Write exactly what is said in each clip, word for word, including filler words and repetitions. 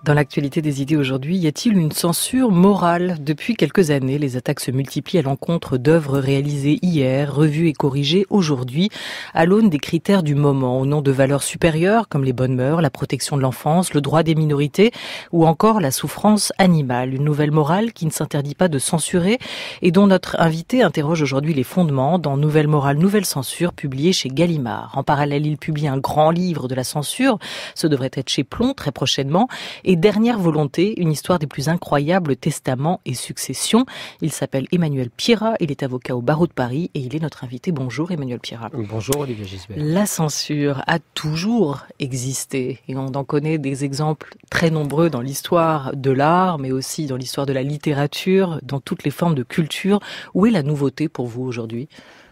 Dans l'actualité des idées aujourd'hui, y a-t-il une censure morale? Depuis quelques années, les attaques se multiplient à l'encontre d'œuvres réalisées hier, revues et corrigées aujourd'hui, à l'aune des critères du moment, au nom de valeurs supérieures comme les bonnes mœurs, la protection de l'enfance, le droit des minorités ou encore la souffrance animale. Une nouvelle morale qui ne s'interdit pas de censurer et dont notre invité interroge aujourd'hui les fondements dans Nouvelle morale, nouvelle censure, publié chez Gallimard. En parallèle, il publie un grand livre de la censure, ce devrait être chez Plon très prochainement, et Dernière volonté, une histoire des plus incroyables testaments et successions. Il s'appelle Emmanuel Pierrat, il est avocat au barreau de Paris et il est notre invité. Bonjour Emmanuel Pierrat. Bonjour Olivier Gisbert. La censure a toujours existé et on en connaît des exemples très nombreux dans l'histoire de l'art, mais aussi dans l'histoire de la littérature, dans toutes les formes de culture. Où est la nouveauté pour vous aujourd'hui ?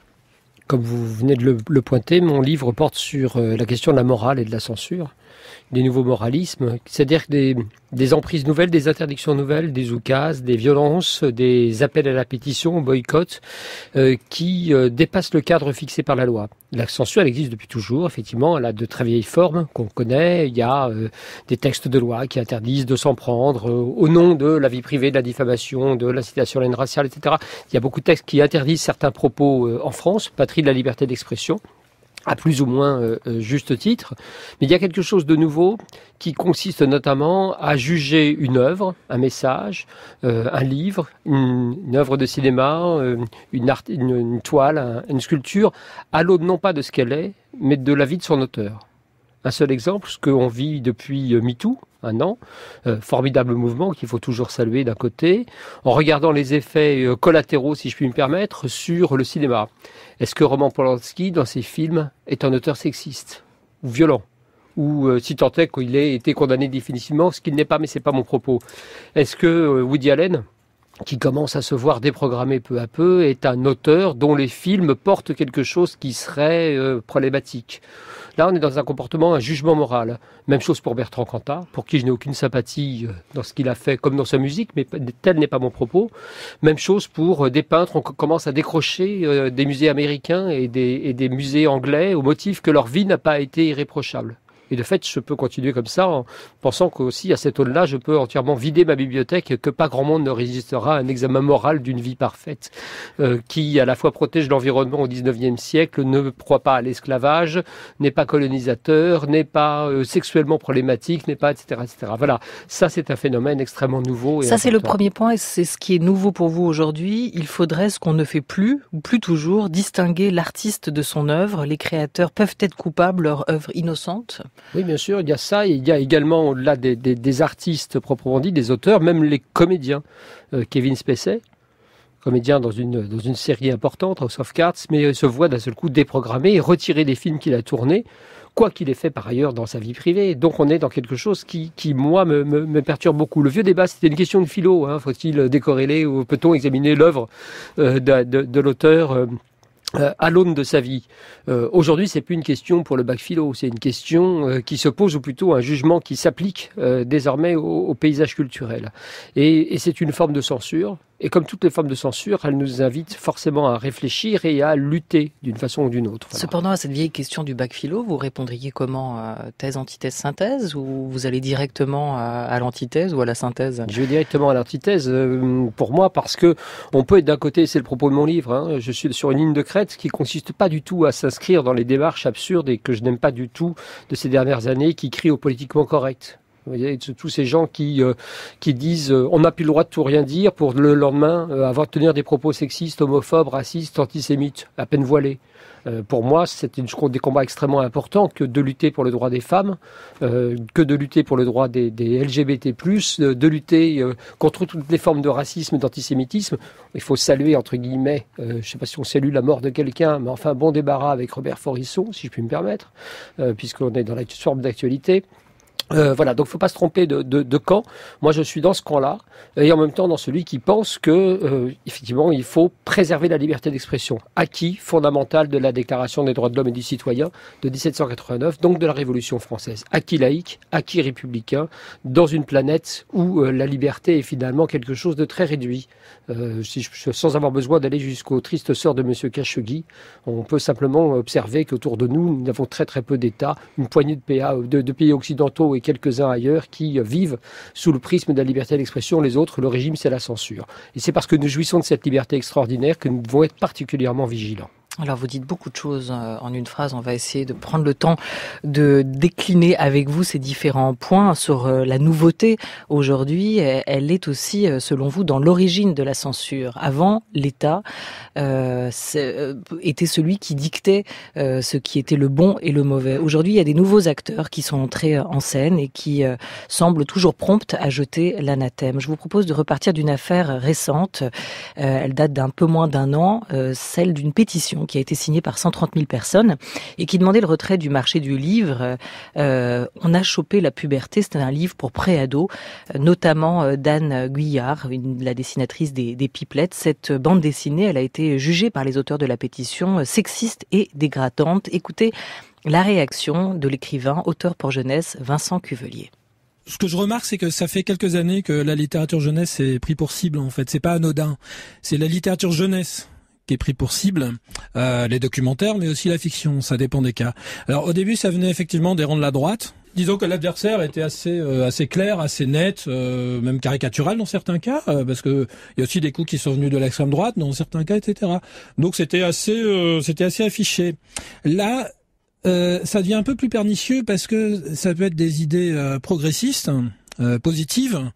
Comme vous venez de le, le pointer, mon livre porte sur euh, la question de la morale et de la censure, des nouveaux moralismes, c'est-à-dire des, des emprises nouvelles, des interdictions nouvelles, des oukases, des violences, des appels à la pétition, au boycott, euh, qui euh, dépassent le cadre fixé par la loi. La censure, elle existe depuis toujours, effectivement, elle a de très vieilles formes qu'on connaît. Il y a euh, des textes de loi qui interdisent de s'en prendre euh, au nom de la vie privée, de la diffamation, de l'incitation à la haine raciale, et cetera. Il y a beaucoup de textes qui interdisent certains propos euh, en France, patrie de la liberté d'expression, à plus ou moins euh, juste titre. Mais il y a quelque chose de nouveau qui consiste notamment à juger une œuvre, un message, euh, un livre, une, une œuvre de cinéma, euh, une, art, une, une toile, un, une sculpture, à l'aune non pas de ce qu'elle est, mais de la vie de son auteur. Un seul exemple, ce qu'on vit depuis MeToo, un an, euh, formidable mouvement qu'il faut toujours saluer d'un côté, en regardant les effets euh, collatéraux, si je puis me permettre, sur le cinéma. Est-ce que Roman Polanski, dans ses films, est un auteur sexiste ou violent, ou euh, si tant est qu'il ait été condamné définitivement, ce qu'il n'est pas, mais c'est pas mon propos. Est-ce que euh, Woody Allen, qui commence à se voir déprogrammé peu à peu, est un auteur dont les films portent quelque chose qui serait euh, problématique? Là, on est dans un comportement, un jugement moral. Même chose pour Bertrand Cantat, pour qui je n'ai aucune sympathie dans ce qu'il a fait, comme dans sa musique, mais tel n'est pas mon propos. Même chose pour des peintres, on commence à décrocher des musées américains et des, et des musées anglais au motif que leur vie n'a pas été irréprochable. Et de fait, je peux continuer comme ça en pensant qu'aussi, à cette aune-là, je peux entièrement vider ma bibliothèque et que pas grand monde ne résistera à un examen moral d'une vie parfaite euh, qui, à la fois, protège l'environnement au dix-neuvième siècle, ne croit pas à l'esclavage, n'est pas colonisateur, n'est pas euh, sexuellement problématique, n'est pas, et cetera, et cetera. Voilà, ça, c'est un phénomène extrêmement nouveau. Et ça, important. C'est le premier point et c'est ce qui est nouveau pour vous aujourd'hui. Il faudrait, ce qu'on ne fait plus, ou plus toujours, distinguer l'artiste de son œuvre. Les créateurs peuvent être coupables, leur œuvre innocente. Oui, bien sûr, il y a ça, et il y a également, au-delà des, des, des artistes proprement dit, des auteurs, même les comédiens. Euh, Kevin Spacey, comédien dans une, dans une série importante, House of Cards, mais se voit d'un seul coup déprogrammé et retiré des films qu'il a tournés, quoi qu'il ait fait par ailleurs dans sa vie privée. Donc on est dans quelque chose qui, qui moi, me, me, me perturbe beaucoup. Le vieux débat, c'était une question de philo, hein. Faut-il décorréler ou peut-on examiner l'œuvre euh, de, de, de l'auteur euh, Euh, à l'aune de sa vie. Euh, aujourd'hui, c'est plus une question pour le bac philo, c'est une question euh, qui se pose, ou plutôt un jugement qui s'applique euh, désormais au, au paysage culturel. Et, et c'est une forme de censure. Et comme toutes les formes de censure, elle nous invite forcément à réfléchir et à lutter d'une façon ou d'une autre. Voilà. Cependant, à cette vieille question du bac philo, vous répondriez comment? euh, Thèse, antithèse, synthèse? Ou vous allez directement à, à l'antithèse ou à la synthèse? Je vais directement à l'antithèse, euh, pour moi, parce que on peut être d'un côté, c'est le propos de mon livre, hein, je suis sur une ligne de crête qui consiste pas du tout à s'inscrire dans les démarches absurdes et que je n'aime pas du tout de ces dernières années, qui crient au politiquement correct. Vous voyez, tous ces gens qui euh, qui disent euh, on n'a plus le droit de tout rien dire pour le lendemain euh, avoir tenir des propos sexistes, homophobes, racistes, antisémites, à peine voilés. Euh, pour moi, c'est une, des combats extrêmement importants que de lutter pour le droit des femmes, euh, que de lutter pour le droit des, des L G B T plus, de, de lutter euh, contre toutes les formes de racisme, d'antisémitisme. Il faut saluer, entre guillemets, euh, je ne sais pas si on salue la mort de quelqu'un, mais enfin, bon débarras avec Robert Forisson, si je puis me permettre, euh, puisqu'on est dans la forme d'actualité. Euh, voilà, donc faut pas se tromper de, de, de camp. Moi, je suis dans ce camp-là, et en même temps dans celui qui pense que, euh, effectivement, il faut préserver la liberté d'expression, acquis fondamental de la Déclaration des droits de l'homme et du citoyen de dix-sept cent quatre-vingt-neuf, donc de la Révolution française. Acquis laïque, acquis républicain, dans une planète où euh, la liberté est finalement quelque chose de très réduit. Euh, si je, sans avoir besoin d'aller jusqu'au triste sort de Monsieur Khashoggi, on peut simplement observer qu'autour de nous, nous avons très très peu d'États, une poignée de, P A, de, de pays occidentaux Foucault et quelques-uns ailleurs qui vivent sous le prisme de la liberté d'expression. Les autres, le régime, c'est la censure. Et c'est parce que nous jouissons de cette liberté extraordinaire que nous devons être particulièrement vigilants. Alors vous dites beaucoup de choses en une phrase, on va essayer de prendre le temps de décliner avec vous ces différents points sur la nouveauté aujourd'hui. Elle est aussi, selon vous, dans l'origine de la censure. Avant, l'État euh, était celui qui dictait euh, ce qui était le bon et le mauvais. Aujourd'hui, il y a des nouveaux acteurs qui sont entrés en scène et qui euh, semblent toujours prompts à jeter l'anathème. Je vous propose de repartir d'une affaire récente, euh, elle date d'un peu moins d'un an, euh, celle d'une pétition qui a été signé par cent trente mille personnes et qui demandait le retrait du marché du livre. Euh, on a chopé la puberté, c'était un livre pour pré-ados, notamment d'Anne Guyard, une, la dessinatrice des, des Pipelettes. Cette bande dessinée, elle a été jugée par les auteurs de la pétition sexiste et dégradante. Écoutez la réaction de l'écrivain, auteur pour jeunesse, Vincent Cuvelier. Ce que je remarque, c'est que ça fait quelques années que la littérature jeunesse est pris pour cible, en fait. C'est pas anodin. C'est la littérature jeunesse qui est pris pour cible, euh, les documentaires, mais aussi la fiction, ça dépend des cas. Alors au début, ça venait effectivement des rangs de la droite. Disons que l'adversaire était assez euh, assez clair, assez net, euh, même caricatural dans certains cas, euh, parce que il y a aussi des coups qui sont venus de l'extrême droite dans certains cas, et cetera. Donc c'était assez euh, c'était assez affiché. Là, euh, ça devient un peu plus pernicieux parce que ça peut être des idées euh, progressistes, euh, positives,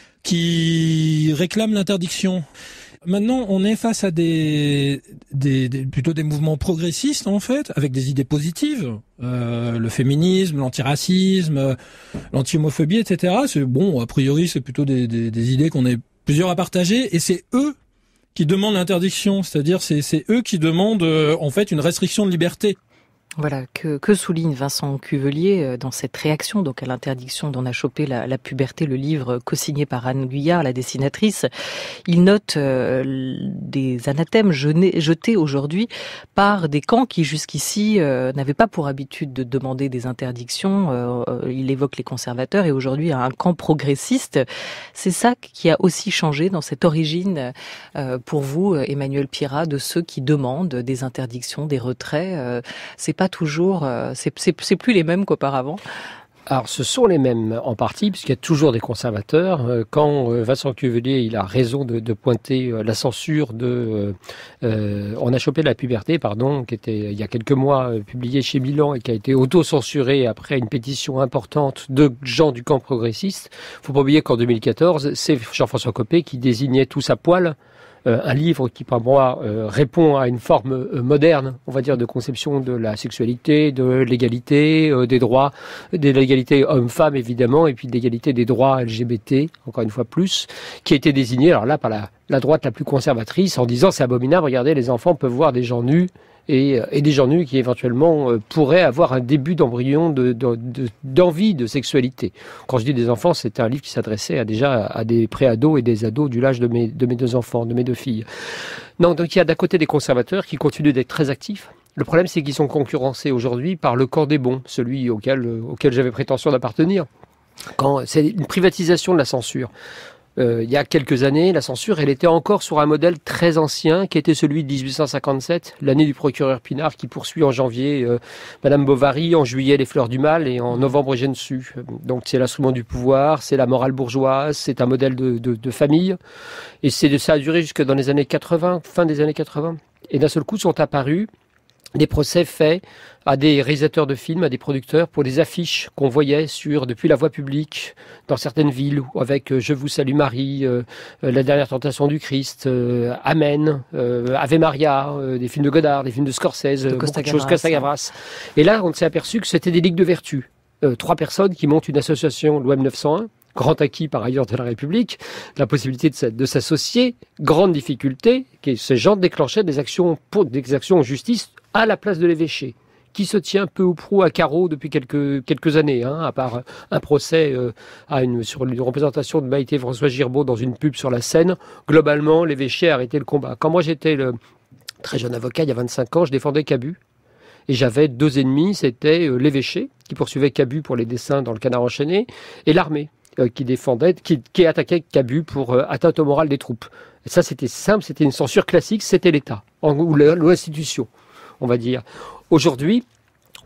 qui réclament l'interdiction. Maintenant, on est face à des, des, des plutôt des mouvements progressistes en fait, avec des idées positives, euh, le féminisme, l'antiracisme, l'anti-homophobie, et cetera. C'est bon, a priori, c'est plutôt des, des, des idées qu'on est plusieurs à partager, et c'est eux qui demandent l'interdiction, c'est-à-dire c'est, c'est eux qui demandent euh, en fait une restriction de liberté. Voilà, que, que souligne Vincent Cuvelier dans cette réaction donc à l'interdiction d'en a chopé la, la puberté, le livre co-signé par Anne Guyard, la dessinatrice. Il note euh, des anathèmes jetés, jetés aujourd'hui par des camps qui jusqu'ici euh, n'avaient pas pour habitude de demander des interdictions. Euh, il évoque les conservateurs et aujourd'hui un camp progressiste. C'est ça qui a aussi changé dans cette origine euh, pour vous, Emmanuel Pirat, de ceux qui demandent des interdictions, des retraits. Euh, c'est pas toujours, euh, c'est, c'est, c'est plus les mêmes qu'auparavant. Alors, ce sont les mêmes en partie, puisqu'il y a toujours des conservateurs. Quand Vincent Cuvelier, il a raison de, de pointer la censure de euh, On a chopé la puberté, pardon, qui était il y a quelques mois publié chez Milan et qui a été auto-censuré après une pétition importante de gens du camp progressiste. Il ne faut pas oublier qu'en deux mille quatorze, c'est Jean-François Copé qui désignait tous à poil Euh, un livre qui, pour moi, euh, répond à une forme euh, moderne, on va dire, de conception de la sexualité, de l'égalité, euh, des droits, de l'égalité homme-femme, évidemment, et puis de l'égalité des droits L G B T, encore une fois plus, qui a été désigné, alors là, par la, la droite la plus conservatrice, en disant c'est abominable, regardez, les enfants peuvent voir des gens nus, et, et des gens nus qui éventuellement euh, pourraient avoir un début d'embryon de, de, de, d'envie de sexualité. Quand je dis des enfants, c'était un livre qui s'adressait à, déjà à des pré-ados et des ados du l'âge de mes, de mes deux enfants, de mes deux filles. Non, donc il y a d'un côté des conservateurs qui continuent d'être très actifs. Le problème, c'est qu'ils sont concurrencés aujourd'hui par le camp des bons, celui auquel, auquel j'avais prétention d'appartenir. Quand c'est une privatisation de la censure. Euh, il y a quelques années, la censure, elle était encore sur un modèle très ancien, qui était celui de dix-huit cent cinquante-sept, l'année du procureur Pinard, qui poursuit en janvier euh, Madame Bovary, en juillet les fleurs du mal, et en novembre Gensu. Donc c'est l'instrument du pouvoir, c'est la morale bourgeoise, c'est un modèle de, de, de famille, et c'est, ça a duré jusque dans les années quatre-vingts, fin des années quatre-vingts. Et d'un seul coup sont apparus des procès faits à des réalisateurs de films, à des producteurs, pour des affiches qu'on voyait sur, depuis la voie publique, dans certaines villes, avec euh, « Je vous salue Marie euh, »,« La dernière tentation du Christ euh, »,« Amen euh, »,« Ave Maria euh, », des films de Godard, des films de Scorsese, de beaucoup de choses, Costa Gavras. Et là, on s'est aperçu que c'était des ligues de vertu. Euh, trois personnes qui montent une association, l'O M neuf cent un, grand acquis par ailleurs de la République, la possibilité de, de s'associer, grande difficulté, que ces gens déclenchaient des actions, pour, des actions en justice à la place de l'évêché, qui se tient peu ou prou à carreau depuis quelques, quelques années, hein, à part un procès euh, à une, sur une représentation de Maïté François Girbaud dans une pub sur la Seine. Globalement, l'évêché a arrêté le combat. Quand moi j'étais le très jeune avocat, il y a vingt-cinq ans, je défendais Cabu. Et j'avais deux ennemis, c'était euh, l'évêché, qui poursuivait Cabu pour les dessins dans le Canard enchaîné, et l'armée, euh, qui défendait, qui, qui attaquait Cabu pour euh, atteinte au moral des troupes. Et ça, c'était simple, c'était une censure classique, c'était l'État, en, ou l'institution, on va dire. Aujourd'hui,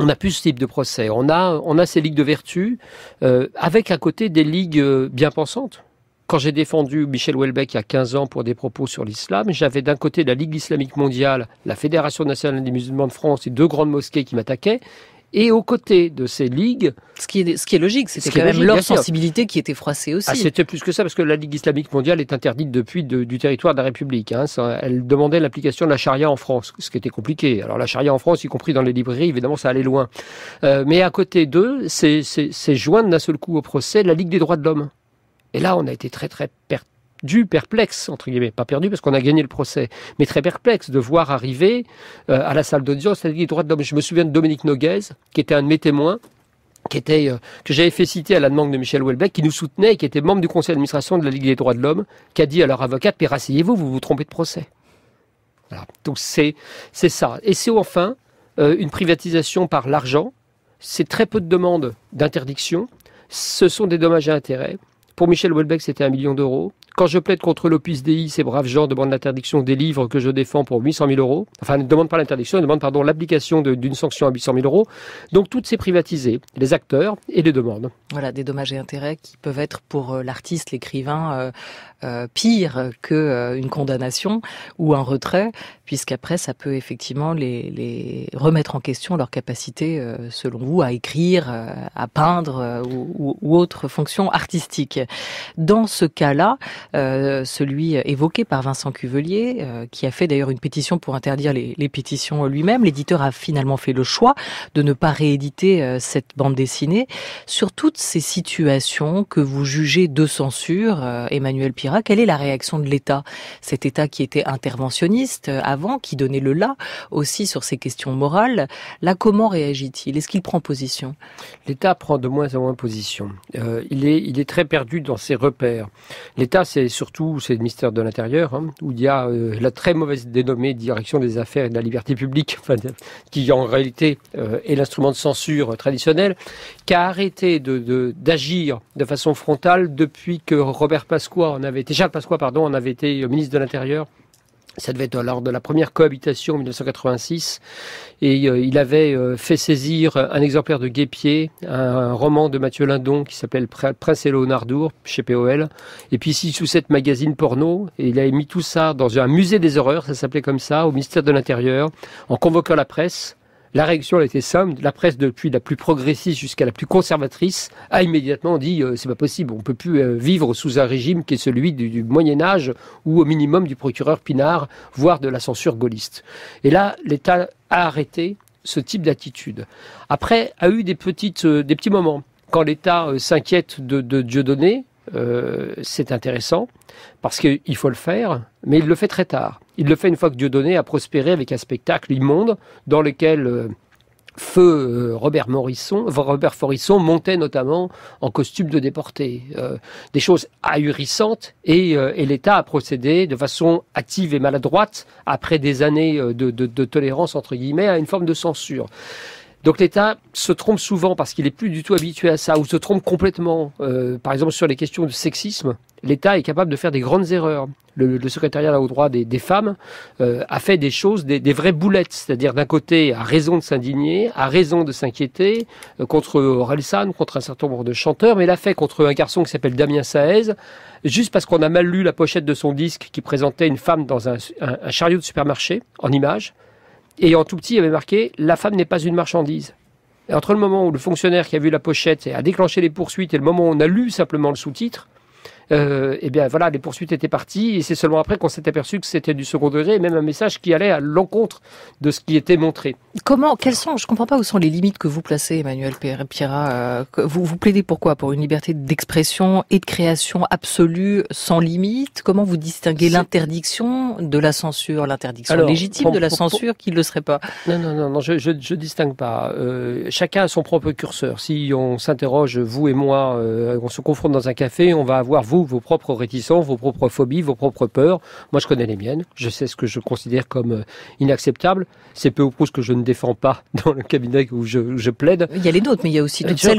on n'a plus ce type de procès. On a, on a ces ligues de vertu, euh, avec à côté des ligues euh, bien pensantes. Quand j'ai défendu Michel Houellebecq il y a quinze ans pour des propos sur l'islam, j'avais d'un côté la Ligue islamique mondiale, la Fédération nationale des musulmans de France et deux grandes mosquées qui m'attaquaient. Et aux côtés de ces ligues... Ce qui est, ce qui est logique, c'était quand même leur sensibilité qui était froissée aussi. Ah, c'était plus que ça, parce que la Ligue islamique mondiale est interdite depuis de, du territoire de la République. Hein. Ça, elle demandait l'application de la charia en France, ce qui était compliqué. Alors la charia en France, y compris dans les librairies, évidemment, ça allait loin. Euh, mais à côté d'eux, c'est, c'est, c'est joindre d'un seul coup au procès la Ligue des droits de l'homme. Et là, on a été très, très perturbés. Du perplexe, entre guillemets, pas perdu parce qu'on a gagné le procès, mais très perplexe de voir arriver euh, à la salle d'audience la Ligue des droits de l'homme. Je me souviens de Dominique Noguez, qui était un de mes témoins, qui était, euh, que j'avais fait citer à la demande de Michel Houellebecq, qui nous soutenait et qui était membre du conseil d'administration de la Ligue des droits de l'homme, qui a dit à leur avocate, mais rasseyez-vous, vous vous trompez de procès. Voilà. Donc c'est, c'est ça. Et c'est enfin euh, une privatisation par l'argent. C'est très peu de demandes d'interdiction. Ce sont des dommages et intérêts. Pour Michel Houellebecq, c'était un million d'euros. Quand je plaide contre l'Opus Dei, ces braves gens demandent l'interdiction des livres que je défends pour huit cent mille euros. Enfin, ils ne demandent pas l'interdiction, ils demandent pardon, l'application de, d'une sanction à huit cent mille euros. Donc, tout c'est privatisé, les acteurs et les demandes. Voilà, des dommages et intérêts qui peuvent être pour euh, l'artiste, l'écrivain, euh, euh, pire que euh, une condamnation ou un retrait, puisqu'après, ça peut effectivement les, les remettre en question leur capacité, euh, selon vous, à écrire, euh, à peindre euh, ou, ou autre fonction artistique. Dans ce cas-là, Euh, celui évoqué par Vincent Cuvelier, euh, qui a fait d'ailleurs une pétition pour interdire les, les pétitions lui-même. L'éditeur a finalement fait le choix de ne pas rééditer euh, cette bande dessinée. Sur toutes ces situations que vous jugez de censure, euh, Emmanuel Pirat, quelle est la réaction de l'État ? Cet État qui était interventionniste euh, avant, qui donnait le là aussi sur ces questions morales. Là, comment réagit-il ? Est-ce qu'il prend position ? L'État prend de moins en moins position. Euh, il est, il est très perdu dans ses repères. L'État, c'est surtout c'est le ministère de l'Intérieur, hein, où il y a euh, la très mauvaise dénommée Direction des affaires et de la liberté publique, enfin, qui en réalité euh, est l'instrument de censure traditionnel, qui a arrêté de, de, d'agir de façon frontale depuis que Robert Pasqua en avait été, Charles Pasqua, pardon, en avait été ministre de l'Intérieur. Ça devait être lors de la première cohabitation en dix-neuf cent quatre-vingt-six. Et euh, il avait euh, fait saisir un exemplaire de Guépier, un, un roman de Mathieu Lindon qui s'appelle Prince et Léonardour, chez P O L. Et puis six ou sept magazines porno. Et il avait mis tout ça dans un musée des horreurs, ça s'appelait comme ça, au ministère de l'Intérieur, en convoquant la presse. La réaction elle était simple, la presse depuis la plus progressiste jusqu'à la plus conservatrice a immédiatement dit euh, c'est pas possible, on peut plus euh, vivre sous un régime qui est celui du, du Moyen-Âge ou au minimum du procureur Pinard, voire de la censure gaulliste. Et là, l'État a arrêté ce type d'attitude. Après, a eu des petites, euh, des petits moments. Quand l'État euh, s'inquiète de, de Dieudonné, euh, c'est intéressant parce qu'il faut le faire, mais il le fait très tard. Il le fait une fois que Dieudonné a prospéré avec un spectacle immonde dans lequel euh, feu euh, Robert Morisson, Robert Forisson montait notamment en costume de déporté. Euh, des choses ahurissantes et, euh, et l'État a procédé de façon hâtive et maladroite, après des années de, de, de tolérance entre guillemets, à une forme de censure. Donc l'État se trompe souvent parce qu'il n'est plus du tout habitué à ça, ou se trompe complètement. Euh, par exemple, sur les questions de sexisme, l'État est capable de faire des grandes erreurs. Le, le secrétariat aux droits des, des femmes euh, a fait des choses, des, des vraies boulettes. C'est-à-dire, d'un côté, a raison de s'indigner, a raison de s'inquiéter euh, contre Orelsan, contre un certain nombre de chanteurs, mais l'a fait contre un garçon qui s'appelle Damien Saez, juste parce qu'on a mal lu la pochette de son disque qui présentait une femme dans un, un, un chariot de supermarché, en images. Et en tout petit, il y avait marqué « La femme n'est pas une marchandise ». Et entre le moment où le fonctionnaire qui a vu la pochette a déclenché les poursuites et le moment où on a lu simplement le sous-titre, euh, eh bien voilà, les poursuites étaient parties et c'est seulement après qu'on s'est aperçu que c'était du second degré et même un message qui allait à l'encontre de ce qui était montré. Comment, quelles sont, je comprends pas où sont les limites que vous placez, Emmanuel Pirat. Euh, vous, vous plaidez pour quoi ? Pour une liberté d'expression et de création absolue, sans limite ? Comment vous distinguez c'est... l'interdiction de la censure, l'interdiction Alors, légitime pour, de la pour, censure pour... qui ne le serait pas ? Non, non, non, non je, je, je distingue pas. Euh, chacun a son propre curseur. Si on s'interroge, vous et moi, euh, on se confronte dans un café, on va avoir vous, vos propres réticences, vos propres phobies, vos propres peurs. Moi, je connais les miennes. Je sais ce que je considère comme inacceptable. C'est peu ou prou ce que je ne défends pas dans le cabinet où je, où je plaide. Il y a les nôtres, mais il y a aussi toutes euh, celles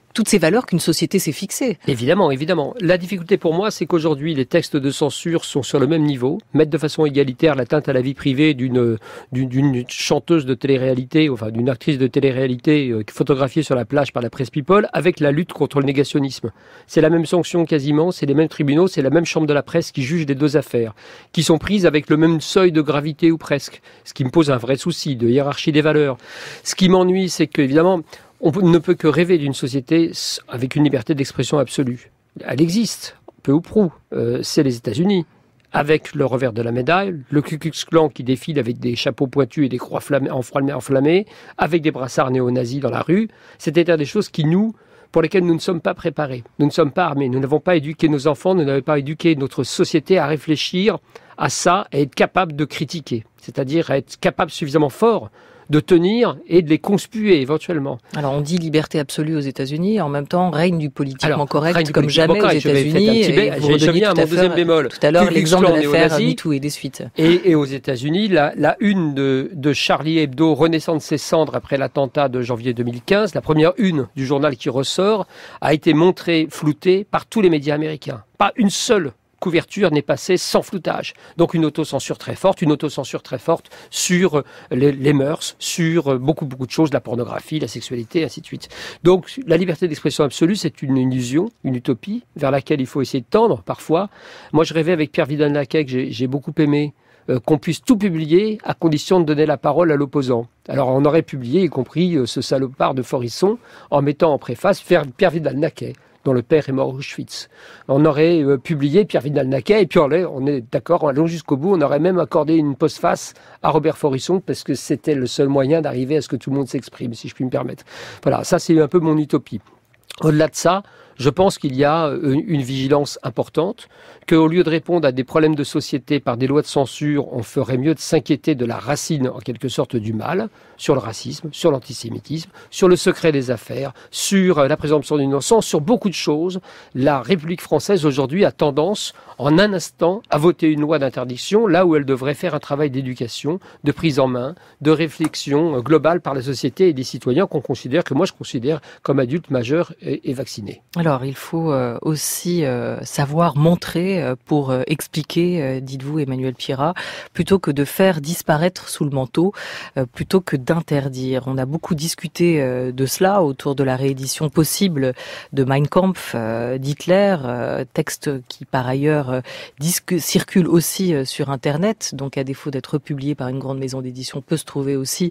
toutes ces valeurs qu'une société s'est fixées. Évidemment, évidemment. La difficulté pour moi, c'est qu'aujourd'hui, les textes de censure sont sur le même niveau, mettent de façon égalitaire l'atteinte à la vie privée d'une, d'une, d'une chanteuse de télé-réalité, enfin d'une actrice de télé-réalité euh, photographiée sur la plage par la presse People, avec la lutte contre le négationnisme. C'est la même sanction quasiment, c'est les mêmes tribunaux, c'est la même chambre de la presse qui juge les deux affaires, qui sont prises avec le même seuil de gravité ou presque, ce qui me pose un vrai souci de hiérarchie des valeurs. Ce qui m'ennuie, c'est qu'évidemment, on ne peut que rêver d'une société avec une liberté d'expression absolue. Elle existe, peu ou prou. Euh, c'est les États-Unis, avec le revers de la médaille, le Ku Klux Klan qui défile avec des chapeaux pointus et des croix enflammées, avec des brassards néo-nazis dans la rue. C'est-à-dire des choses qui nous, pour lesquelles nous ne sommes pas préparés. Nous ne sommes pas armés. Nous n'avons pas éduqué nos enfants, nous n'avons pas éduqué notre société à réfléchir à ça et être capable de critiquer. C'est-à-dire à être capable suffisamment fort de tenir et de les conspuer éventuellement. Alors on dit liberté absolue aux États-Unis, en même temps règne du politiquement Alors, correct comme jamais correct, aux États-Unis. J'ai mis un mon deuxième bémol. Tout à l'heure l'exemple de l'affaire MeToo et des suites. Et, et aux États-Unis, la, la une de, de Charlie Hebdo renaissant de ses cendres après l'attentat de janvier deux mille quinze, la première une du journal qui ressort, a été montrée, floutée par tous les médias américains. Pas une seule couverture n'est passée sans floutage. Donc une autocensure très forte, une autocensure très forte sur les, les mœurs, sur beaucoup, beaucoup de choses, la pornographie, la sexualité, ainsi de suite. Donc la liberté d'expression absolue, c'est une illusion, une utopie, vers laquelle il faut essayer de tendre parfois. Moi, je rêvais avec Pierre Vidal-Naquet, que j'ai, j'ai beaucoup aimé, euh, qu'on puisse tout publier à condition de donner la parole à l'opposant. Alors on aurait publié, y compris euh, ce salopard de Forisson, en mettant en préface Pierre Vidal-Naquet, dont le père est mort au Auschwitz. On aurait euh, publié Pierre Vidal-Naquet, et puis on est, on est d'accord, allons jusqu'au bout, on aurait même accordé une postface à Robert Forisson, parce que c'était le seul moyen d'arriver à ce que tout le monde s'exprime, si je puis me permettre. Voilà, ça c'est un peu mon utopie. Au-delà de ça, je pense qu'il y a une vigilance importante, qu'au lieu de répondre à des problèmes de société par des lois de censure, on ferait mieux de s'inquiéter de la racine, en quelque sorte, du mal, sur le racisme, sur l'antisémitisme, sur le secret des affaires, sur la présomption d'innocence, sur beaucoup de choses. La République française, aujourd'hui, a tendance, en un instant, à voter une loi d'interdiction, là où elle devrait faire un travail d'éducation, de prise en main, de réflexion globale par la société et des citoyens qu'on considère, que moi je considère comme adultes majeurs et, et vaccinés. Alors, il faut euh, aussi euh, savoir montrer euh, pour euh, expliquer, euh, dites-vous Emmanuel Pierrat, plutôt que de faire disparaître sous le manteau, euh, plutôt que d'interdire. On a beaucoup discuté euh, de cela autour de la réédition possible de Mein Kampf euh, d'Hitler, euh, texte qui par ailleurs euh, disque, circule aussi euh, sur Internet, donc à défaut d'être publié par une grande maison d'édition, peut se trouver aussi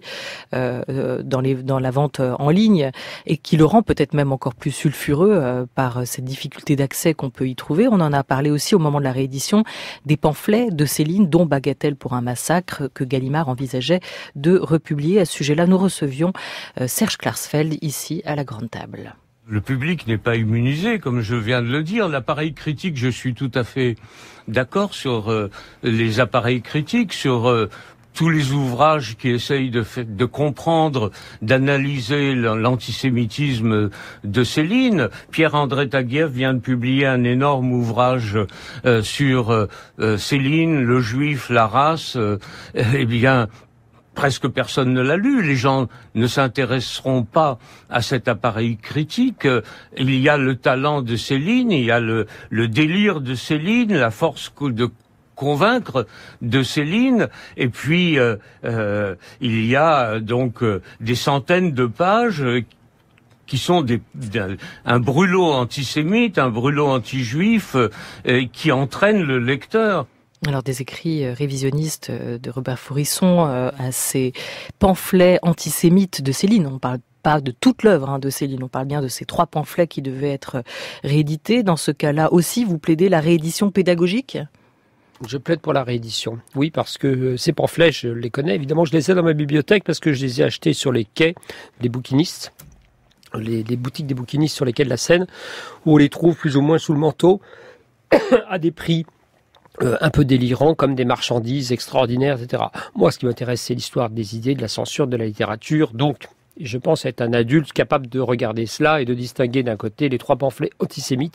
euh, dans, les, dans la vente en ligne, et qui le rend peut-être même encore plus sulfureux euh, par cette difficulté d'accès qu'on peut y trouver. On en a parlé aussi au moment de la réédition des pamphlets de Céline, dont Bagatelle pour un massacre, que Gallimard envisageait de republier. À ce sujet-là, nous recevions Serge Klarsfeld ici à la Grande Table. Le public n'est pas immunisé, comme je viens de le dire. L'appareil critique, je suis tout à fait d'accord sur euh, les appareils critiques, sur euh, tous les ouvrages qui essayent de, de comprendre, d'analyser l'antisémitisme de Céline. Pierre-André Taguieff vient de publier un énorme ouvrage euh, sur euh, Céline, le juif, la race. Euh, eh bien, presque personne ne l'a lu. Les gens ne s'intéresseront pas à cet appareil critique. Il y a le talent de Céline, il y a le, le délire de Céline, la force de convaincre de Céline, et puis euh, euh, il y a donc euh, des centaines de pages euh, qui sont des, un, un brûlot antisémite, un brûlot anti-juif euh, qui entraîne le lecteur. Alors des écrits révisionnistes de Robert Forisson à ces pamphlets antisémites de Céline. On parle pas de toute l'œuvre hein, de Céline, on parle bien de ces trois pamphlets qui devaient être réédités. Dans ce cas-là aussi, vous plaidez la réédition pédagogique ? Je plaide pour la réédition. Oui, parce que ces pamphlets, je les connais. Évidemment, je les ai dans ma bibliothèque parce que je les ai achetés sur les quais des bouquinistes, les, les boutiques des bouquinistes sur les quais de la Seine, où on les trouve plus ou moins sous le manteau, à des prix euh, un peu délirants, comme des marchandises extraordinaires, et cetera. Moi, ce qui m'intéresse, c'est l'histoire des idées, de la censure, de la littérature. Donc, je pense être un adulte capable de regarder cela et de distinguer d'un côté les trois pamphlets antisémites,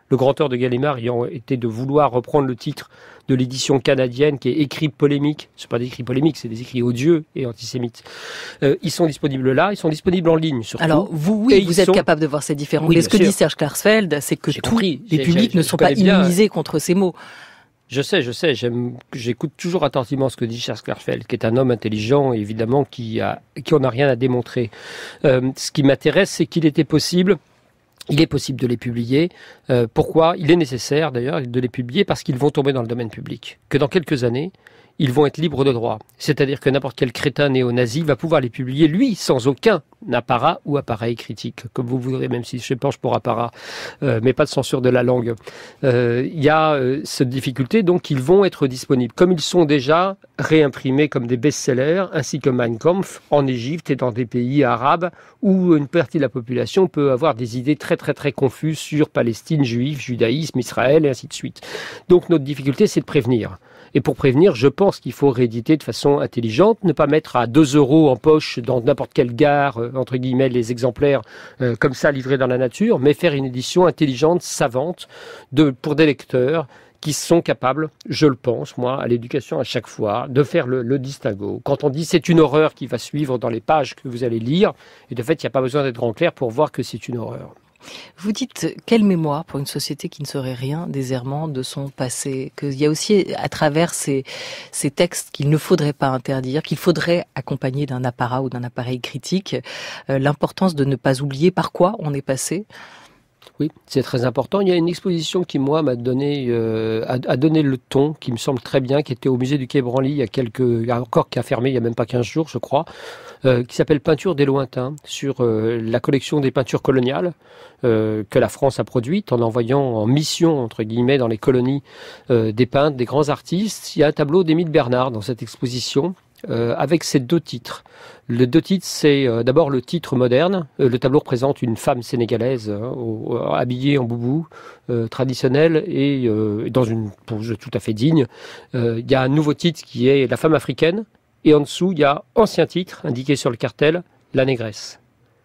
Le grand tort de Gallimard ayant été de vouloir reprendre le titre de l'édition canadienne qui est écrit polémique. Ce ne sont pas des écrits polémiques, c'est des écrits odieux et antisémites. Euh, ils sont disponibles là, ils sont disponibles en ligne surtout. Alors vous, oui, vous êtes sont... capable de voir ces différences. Oui, mais ce que sûr. dit Serge Klarsfeld, c'est que j'ai tous compris. les j'ai, publics j'ai, ne sont pas immunisés bien. contre ces mots. Je sais, je sais, j'aime, j'écoute toujours attentivement ce que dit Serge Klarsfeld, qui est un homme intelligent, évidemment, qui a, qui en a rien à démontrer. Euh, ce qui m'intéresse, c'est qu'il était possible... Il est possible de les publier. Euh, pourquoi ? Il est nécessaire d'ailleurs de les publier parce qu'ils vont tomber dans le domaine public. Que dans quelques années, ils vont être libres de droit. C'est-à-dire que n'importe quel crétin néo-nazi va pouvoir les publier, lui, sans aucun apparat ou appareil critique, comme vous voudrez, même si je penche pour apparat, euh, mais pas de censure de la langue. Il euh, y a euh, cette difficulté, donc ils vont être disponibles, comme ils sont déjà réimprimés comme des best-sellers, ainsi que Mein Kampf, en Égypte et dans des pays arabes, où une partie de la population peut avoir des idées très très très confuses sur Palestine, Juifs, judaïsme, Israël, et ainsi de suite. Donc notre difficulté, c'est de prévenir. Et pour prévenir, je pense qu'il faut rééditer de façon intelligente, ne pas mettre à deux euros en poche dans n'importe quelle gare, euh, entre guillemets, les exemplaires euh, comme ça livrés dans la nature, mais faire une édition intelligente, savante, de, pour des lecteurs qui sont capables, je le pense, moi, à l'éducation à chaque fois, de faire le, le distinguo. Quand on dit c'est une horreur qui va suivre dans les pages que vous allez lire, et de fait, il n'y a pas besoin d'être grand clair pour voir que c'est une horreur. Vous dites, quelle mémoire pour une société qui ne serait rien des errements de son passé, qu'il y a aussi à travers ces, ces textes qu'il ne faudrait pas interdire, qu'il faudrait accompagner d'un apparat ou d'un appareil critique, euh, l'importance de ne pas oublier par quoi on est passé. Oui, c'est très important. Il y a une exposition qui, moi, m'a donné, euh, a, a donné le ton, qui me semble très bien, qui était au musée du Quai Branly il y a quelques, encore qui a fermé il y a même pas quinze jours, je crois, euh, qui s'appelle Peinture des lointains, sur euh, la collection des peintures coloniales euh, que la France a produites en envoyant en mission, entre guillemets, dans les colonies euh, des peintres, des grands artistes. Il y a un tableau d'Émile Bernard dans cette exposition, Euh, avec ces deux titres. Le deux titres, c'est euh, d'abord le titre moderne. Euh, le tableau représente une femme sénégalaise hein, au, au, habillée en boubou euh, traditionnel et euh, dans une pose tout à fait digne. Euh, il y a un nouveau titre qui est La femme africaine et en dessous, il y a ancien titre indiqué sur le cartel, La négresse.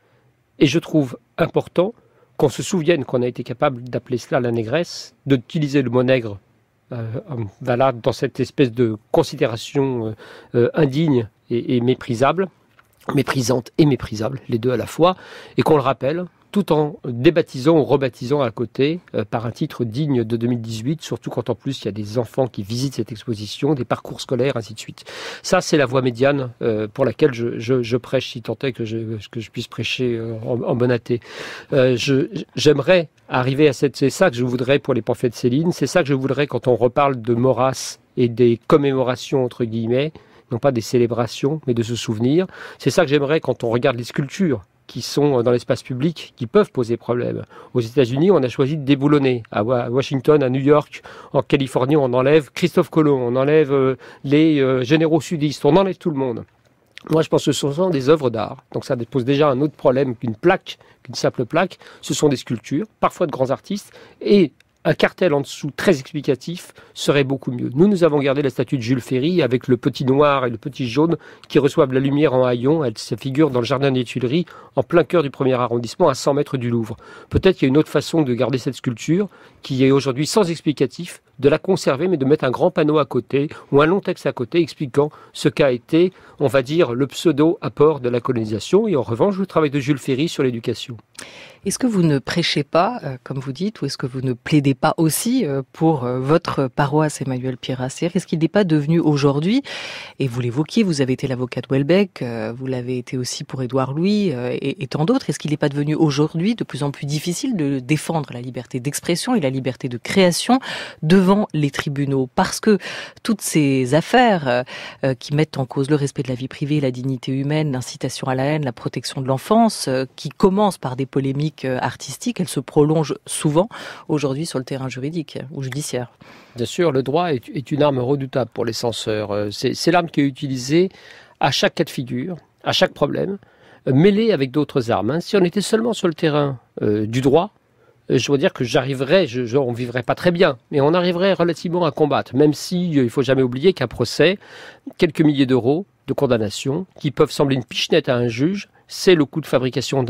Et je trouve important qu'on se souvienne qu'on a été capable d'appeler cela la négresse, d'utiliser le mot nègre Euh, voilà, dans cette espèce de considération euh, euh, indigne et, et méprisable, méprisante et méprisable, les deux à la fois, et qu'on le rappelle, tout en débaptisant ou rebaptisant à côté euh, par un titre digne de deux mille dix-huit, surtout quand en plus il y a des enfants qui visitent cette exposition, des parcours scolaires, ainsi de suite. Ça, c'est la voie médiane euh, pour laquelle je, je, je prêche, si tant est que je, que je puisse prêcher euh, en, en bonne athée. Euh, je, j'aimerais arriver à cette... C'est ça que je voudrais pour les pamphlets de Céline, c'est ça que je voudrais quand on reparle de Maurras et des commémorations, entre guillemets, non pas des célébrations, mais de se souvenir. C'est ça que j'aimerais quand on regarde les sculptures qui sont dans l'espace public, qui peuvent poser problème. Aux États-Unis, on a choisi de déboulonner. À Washington, à New York, en Californie, on enlève Christophe Colomb, on enlève euh, les euh, généraux sudistes, on enlève tout le monde. Moi, je pense que ce sont des œuvres d'art. Donc ça pose déjà un autre problème qu'une plaque, qu'une simple plaque. Ce sont des sculptures, parfois de grands artistes, et un cartel en dessous très explicatif serait beaucoup mieux. Nous, nous avons gardé la statue de Jules Ferry avec le petit noir et le petit jaune qui reçoivent la lumière en haillons. Elle se figure dans le jardin des Tuileries, en plein cœur du premier arrondissement, à cent mètres du Louvre. Peut-être qu'il y a une autre façon de garder cette sculpture, qui est aujourd'hui sans explicatif, de la conserver, mais de mettre un grand panneau à côté, ou un long texte à côté, expliquant ce qu'a été, on va dire, le pseudo-apport de la colonisation. Et en revanche, le travail de Jules Ferry sur l'éducation. Est-ce que vous ne prêchez pas, euh, comme vous dites, ou est-ce que vous ne plaidez pas aussi euh, pour euh, votre paroisse Emmanuel Piras? Est-ce qu'il n'est pas devenu aujourd'hui, et vous l'évoquiez, vous avez été l'avocat de Houellebecq, euh, vous l'avez été aussi pour Édouard Louis euh, et, et tant d'autres, est-ce qu'il n'est pas devenu aujourd'hui de plus en plus difficile de défendre la liberté d'expression et la liberté de création devant les tribunaux? Parce que toutes ces affaires euh, qui mettent en cause le respect de la vie privée, la dignité humaine, l'incitation à la haine, la protection de l'enfance, euh, qui commencent par des polémiques artistique, elle se prolonge souvent aujourd'hui sur le terrain juridique ou judiciaire. Bien sûr, le droit est, est une arme redoutable pour les censeurs. C'est, c'est l'arme qui est utilisée à chaque cas de figure, à chaque problème, mêlée avec d'autres armes. Hein. Si on était seulement sur le terrain euh, du droit, je dois dire que j'arriverais, je, je, on ne vivrait pas très bien, mais on arriverait relativement à combattre, même si il ne faut jamais oublier qu'un procès, quelques milliers d'euros de condamnation, qui peuvent sembler une pichenette à un juge, c'est le coût de fabrication d'un livre.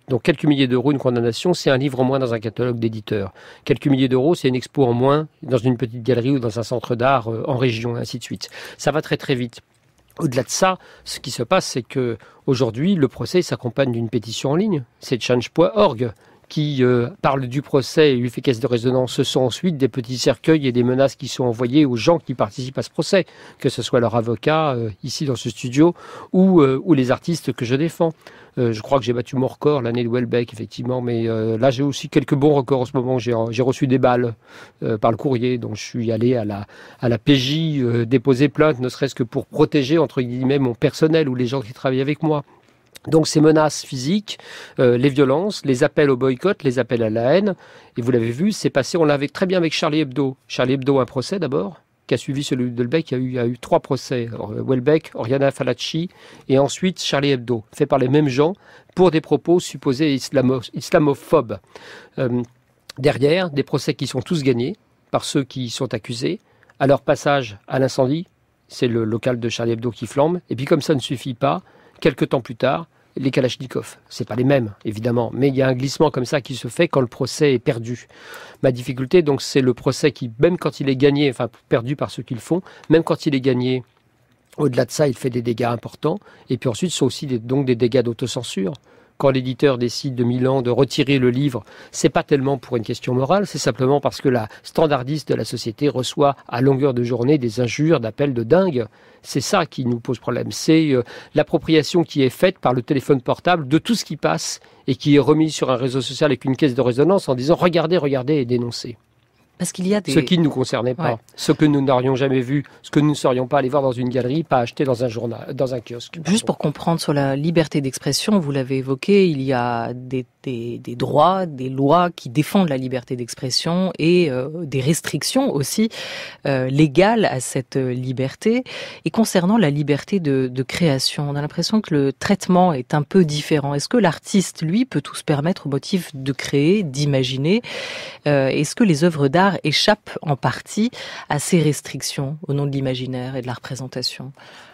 Donc quelques milliers d'euros, une condamnation, c'est un livre en moins dans un catalogue d'éditeurs. Quelques milliers d'euros, c'est une expo en moins dans une petite galerie ou dans un centre d'art euh, en région, et ainsi de suite. Ça va très très vite. Au-delà de ça, ce qui se passe, c'est que aujourd'hui, le procès s'accompagne d'une pétition en ligne. C'est change point org qui euh, parle du procès et lui fait caisse de résonance. Ce sont ensuite des petits cercueils et des menaces qui sont envoyés aux gens qui participent à ce procès, que ce soit leur avocat euh, ici dans ce studio ou, euh, ou les artistes que je défends. Euh, je crois que j'ai battu mon record l'année de Houellebecq, effectivement, mais euh, là j'ai aussi quelques bons records en ce moment. J'ai, j'ai reçu des balles euh, par le courrier, donc je suis allé à la, à la P J euh, déposer plainte, ne serait-ce que pour protéger, entre guillemets, mon personnel ou les gens qui travaillent avec moi. Donc ces menaces physiques, euh, les violences, les appels au boycott, les appels à la haine, et vous l'avez vu, c'est passé, on l'avait très bien avec Charlie Hebdo. Charlie Hebdo, un procès d'abord, qui a suivi celui de Houellebecq, il y a eu, il y a eu trois procès, Houellebecq, Oriana Fallaci, et ensuite Charlie Hebdo, fait par les mêmes gens, pour des propos supposés islamo- islamophobes. Euh, derrière, des procès qui sont tous gagnés par ceux qui sont accusés, à leur passage à l'incendie, c'est le local de Charlie Hebdo qui flambe, et puis comme ça ne suffit pas, quelques temps plus tard, les Kalachnikov. C'est pas les mêmes, évidemment, mais il y a un glissement comme ça qui se fait quand le procès est perdu. Ma difficulté, donc, c'est le procès qui, même quand il est gagné, enfin, perdu par ceux qui le font, même quand il est gagné, au-delà de ça, il fait des dégâts importants. Et puis ensuite, ce sont aussi des, donc des dégâts d'autocensure. Quand l'éditeur décide de Milan de retirer le livre, c'est pas tellement pour une question morale, c'est simplement parce que la standardiste de la société reçoit à longueur de journée des injures, d'appels de dingue. C'est ça qui nous pose problème. C'est euh, l'appropriation qui est faite par le téléphone portable de tout ce qui passe et qui est remis sur un réseau social avec une caisse de résonance en disant « regardez, regardez » et dénoncez. Parce qu'il y a des... Ce qui ne nous concernait pas, ouais. Ce que nous n'aurions jamais vu, ce que nous ne serions pas allés voir dans une galerie, pas acheter dans un journal, dans un kiosque. Pardon. Juste pour comprendre sur la liberté d'expression, vous l'avez évoqué, il y a des, des, des droits, des lois qui défendent la liberté d'expression et euh, des restrictions aussi euh, légales à cette liberté. Et concernant la liberté de, de création, on a l'impression que le traitement est un peu différent. Est-ce que l'artiste, lui, peut tout se permettre au motif de créer, d'imaginer euh, Est-ce que les œuvres d'art échappe en partie à ces restrictions au nom de l'imaginaire et de la représentation?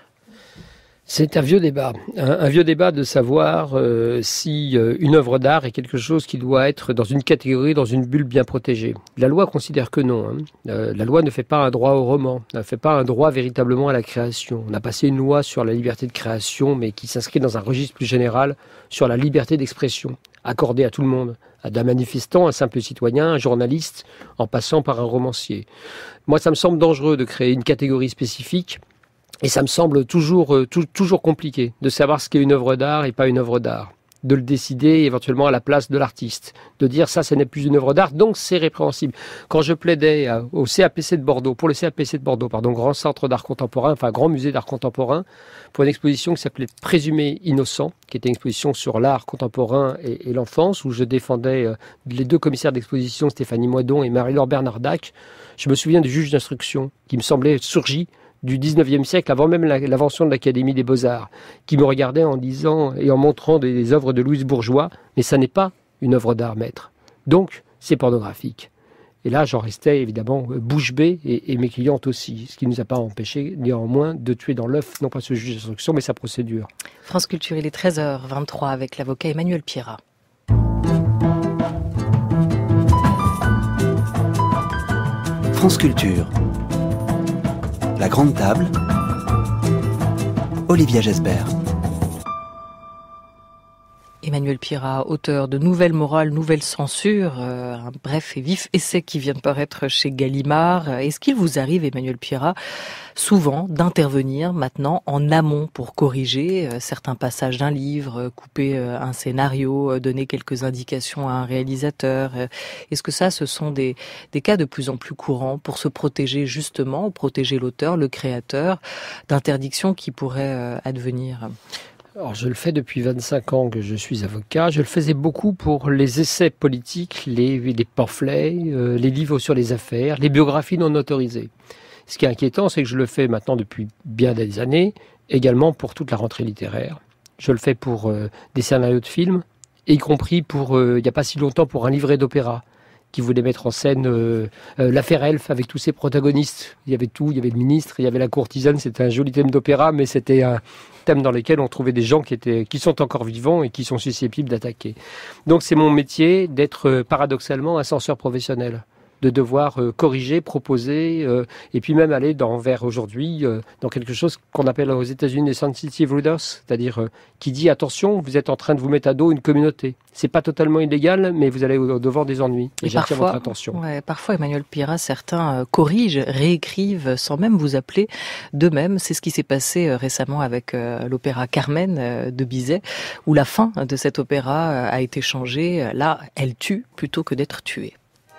C'est un vieux débat, un, un vieux débat de savoir euh, si euh, une œuvre d'art est quelque chose qui doit être dans une catégorie, dans une bulle bien protégée. La loi considère que non. Hein. Euh, la loi ne fait pas un droit au roman, ne fait pas un droit véritablement à la création. On a passé une loi sur la liberté de création, mais qui s'inscrit dans un registre plus général sur la liberté d'expression, accordée à tout le monde, d'un manifestant, un simple citoyen, un journaliste, en passant par un romancier. Moi, ça me semble dangereux de créer une catégorie spécifique. Et ça me semble toujours, euh, tout, toujours compliqué de savoir ce qu'est une œuvre d'art et pas une œuvre d'art. De le décider éventuellement à la place de l'artiste. De dire ça, ce n'est plus une œuvre d'art, donc c'est répréhensible. Quand je plaidais à, au C A P C de Bordeaux, pour le C A P C de Bordeaux, pardon, Grand Centre d'Art Contemporain, enfin Grand Musée d'Art Contemporain, pour une exposition qui s'appelait Présumé Innocent, qui était une exposition sur l'art contemporain et, et l'enfance, où je défendais euh, les deux commissaires d'exposition, Stéphanie Moidon et Marie-Laure Bernardac. Je me souviens du juge d'instruction, qui me semblait surgi du dix-neuvième siècle, avant même l'invention de l'Académie des Beaux-Arts, qui me regardait en disant et en montrant des, des œuvres de Louise Bourgeois, mais ça n'est pas une œuvre d'art, maître. Donc, c'est pornographique. Et là, j'en restais évidemment bouche bée, et, et mes clientes aussi, ce qui ne nous a pas empêché néanmoins de tuer dans l'œuf, non pas ce juge d'instruction, mais sa procédure. France Culture, il est treize heures vingt-trois avec l'avocat Emmanuel Pierrat. France Culture. La Grande Table, Olivia Gesbert. Emmanuel Pierrat, auteur de Nouvelle morale, nouvelle censure, euh, un bref et vif essai qui vient de paraître chez Gallimard. Est-ce qu'il vous arrive, Emmanuel Pierrat, souvent d'intervenir maintenant en amont pour corriger euh, certains passages d'un livre, euh, couper euh, un scénario, euh, donner quelques indications à un réalisateur? euh, Est-ce que ça, ce sont des, des cas de plus en plus courants pour se protéger justement, protéger l'auteur, le créateur, d'interdictions qui pourraient euh, advenir? Alors, je le fais depuis vingt-cinq ans que je suis avocat. Je le faisais beaucoup pour les essais politiques, les, les pamphlets, euh, les livres sur les affaires, les biographies non autorisées. Ce qui est inquiétant, c'est que je le fais maintenant depuis bien des années, également pour toute la rentrée littéraire. Je le fais pour euh, des scénarios de films, y compris pour, euh, il n'y a pas si longtemps, pour un livret d'opéra qui voulait mettre en scène euh, euh, l'affaire Elf avec tous ses protagonistes. Il y avait tout, il y avait le ministre, il y avait la courtisane, c'était un joli thème d'opéra, mais c'était un thème dans lequel on trouvait des gens qui, étaient, qui sont encore vivants et qui sont susceptibles d'attaquer. Donc c'est mon métier d'être euh, paradoxalement un censeur professionnel, de devoir euh, corriger, proposer, euh, et puis même aller dans, vers aujourd'hui euh, dans quelque chose qu'on appelle aux États-Unis les sensitive readers, c'est-à-dire euh, qui dit attention, vous êtes en train de vous mettre à dos une communauté. C'est pas totalement illégal, mais vous allez au devant des ennuis. Et, et j'attire votre attention. Ouais, parfois, Emmanuel Pira, certains euh, corrigent, réécrivent sans même vous appeler d'eux-mêmes. C'est ce qui s'est passé euh, récemment avec euh, l'opéra Carmen euh, de Bizet, où la fin de cet opéra euh, a été changée. Là, elle tue plutôt que d'être tuée.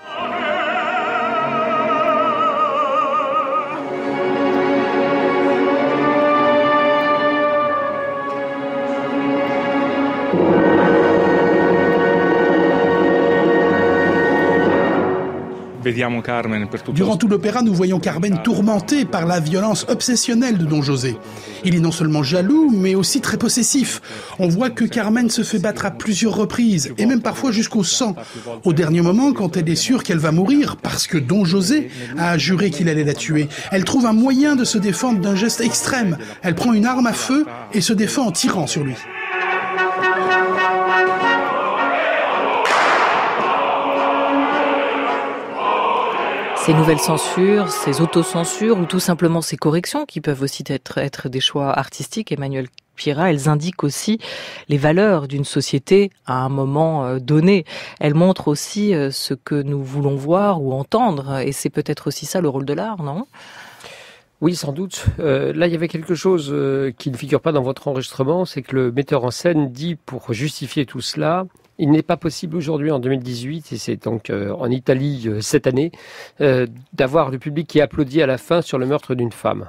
Durant tout l'opéra, nous voyons Carmen tourmentée par la violence obsessionnelle de Don José. Il est non seulement jaloux, mais aussi très possessif. On voit que Carmen se fait battre à plusieurs reprises, et même parfois jusqu'au sang. Au dernier moment, quand elle est sûre qu'elle va mourir, parce que Don José a juré qu'il allait la tuer, elle trouve un moyen de se défendre d'un geste extrême. Elle prend une arme à feu et se défend en tirant sur lui. Ces nouvelles censures, ces autocensures ou tout simplement ces corrections qui peuvent aussi être, être des choix artistiques, Emmanuel Pira, elles indiquent aussi les valeurs d'une société à un moment donné. Elles montrent aussi ce que nous voulons voir ou entendre, et c'est peut-être aussi ça le rôle de l'art, non ? Oui, sans doute. Euh, là, il y avait quelque chose euh, qui ne figure pas dans votre enregistrement, c'est que le metteur en scène dit, pour justifier tout cela, il n'est pas possible aujourd'hui, en deux mille dix-huit, et c'est donc euh, en Italie euh, cette année, euh, d'avoir le public qui applaudit à la fin sur le meurtre d'une femme.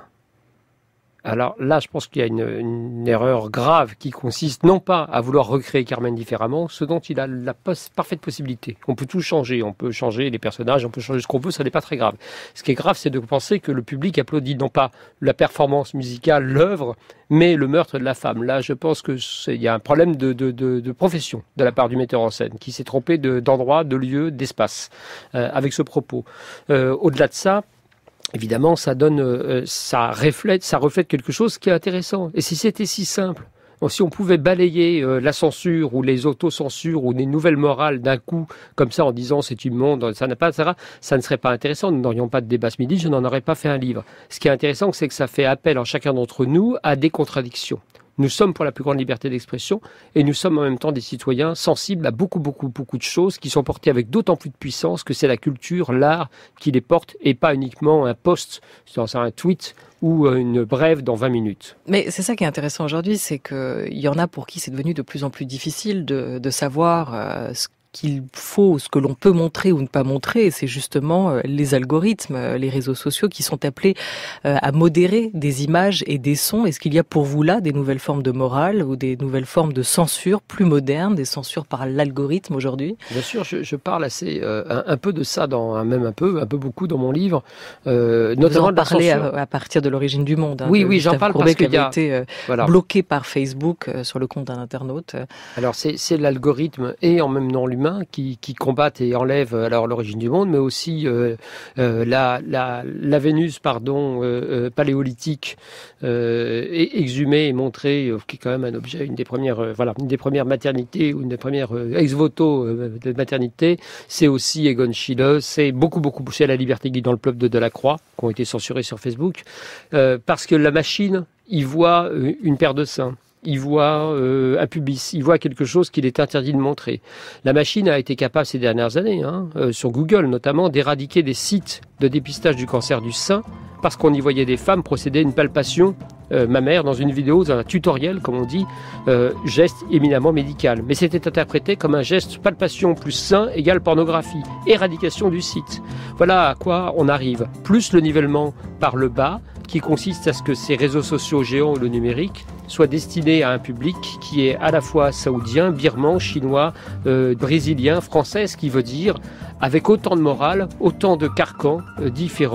Alors là, je pense qu'il y a une, une erreur grave qui consiste non pas à vouloir recréer Carmen différemment, ce dont il a la pos- parfaite possibilité. On peut tout changer, on peut changer les personnages, on peut changer ce qu'on veut, ça n'est pas très grave. Ce qui est grave, c'est de penser que le public applaudit non pas la performance musicale, l'œuvre, mais le meurtre de la femme. Là, je pense que c'est, il y a un problème de, de, de, de profession de la part du metteur en scène, qui s'est trompé de, d'endroit, de lieu, d'espace, euh, avec ce propos. Euh, au-delà de ça, évidemment, ça donne, euh, ça reflète, ça reflète quelque chose qui est intéressant. Et si c'était si simple, si on pouvait balayer euh, la censure ou les autocensures ou les nouvelles morales d'un coup, comme ça, en disant c'est immonde, ça n'a pas, et cetera, ça ne serait pas intéressant. Nous n'aurions pas de débat ce midi, je n'en aurais pas fait un livre. Ce qui est intéressant, c'est que ça fait appel en chacun d'entre nous à des contradictions. Nous sommes pour la plus grande liberté d'expression et nous sommes en même temps des citoyens sensibles à beaucoup, beaucoup, beaucoup de choses qui sont portées avec d'autant plus de puissance que c'est la culture, l'art qui les porte et pas uniquement un post, c'est un tweet ou une brève dans vingt minutes. Mais c'est ça qui est intéressant aujourd'hui, c'est qu'il y en a pour qui c'est devenu de plus en plus difficile de, de savoir euh, ce qu'il faut, ce que l'on peut montrer ou ne pas montrer, c'est justement les algorithmes, les réseaux sociaux qui sont appelés à modérer des images et des sons. Est-ce qu'il y a pour vous là des nouvelles formes de morale ou des nouvelles formes de censure plus modernes, des censures par l'algorithme aujourd'hui ? Bien sûr, je, je parle assez euh, un, un peu de ça, dans, même un peu, un peu beaucoup dans mon livre. Euh, notamment Vous en parlez à, à partir de l'origine du monde. Hein, oui, oui, j'en parle parce qu'il y a été euh, voilà. bloqué par Facebook euh, sur le compte d'un internaute. Alors c'est, c'est l'algorithme et en même temps l'humain Qui, qui combattent et enlèvent alors l'origine du monde, mais aussi euh, euh, la, la, la Vénus pardon, euh, euh, paléolithique euh, est exhumée et montrée, euh, qui est quand même un objet, une des premières, euh, voilà, une des premières maternités ou une des premières euh, ex-voto euh, de maternité. C'est aussi Egon Schiele, c'est beaucoup beaucoup poussé à la liberté guide dans le peuple de Delacroix, qui ont été censurés sur Facebook, euh, parce que la machine y voit euh, une paire de seins. Il voit euh, un pubis, il voit quelque chose qu'il est interdit de montrer. La machine a été capable ces dernières années, hein, euh, sur Google notamment, d'éradiquer des sites de dépistage du cancer du sein parce qu'on y voyait des femmes procéder à une palpation euh, mammaire dans une vidéo, dans un tutoriel, comme on dit, euh, geste éminemment médical. Mais c'était interprété comme un geste palpation plus sein égale pornographie, éradication du site. Voilà à quoi on arrive. Plus le nivellement par le bas, qui consiste à ce que ces réseaux sociaux géants ou le numérique soient destinés à un public qui est à la fois saoudien, birman, chinois, euh, brésilien, français, ce qui veut dire avec autant de morale, autant de carcans euh, différents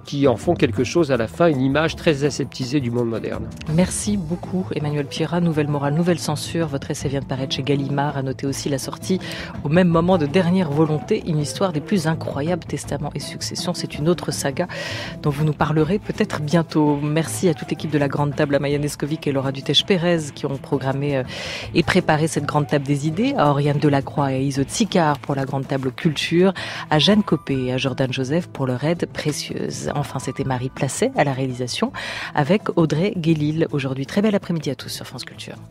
qui en font quelque chose à la fin, une image très aseptisée du monde moderne. Merci beaucoup Emmanuel Pierrat. Nouvelle morale, nouvelle censure. Votre essai vient de paraître chez Gallimard. À noter aussi la sortie au même moment de Dernière Volonté, une histoire des plus incroyables testaments et successions. C'est une autre saga dont vous nous parlerez peut-être bientôt. Merci à toute l'équipe de la Grande Table, à Maya Neskovic et Laura Dutèche-Pérez qui ont programmé et préparé cette Grande Table des idées, à Oriane Delacroix et à Isolde Sicard pour la Grande Table Culture, à Jeanne Copé et à Jordan Joseph pour leur aide précieuse. Enfin, c'était Marie Placet à la réalisation avec Audrey Guélil. Aujourd'hui, très bel après-midi à tous sur France Culture.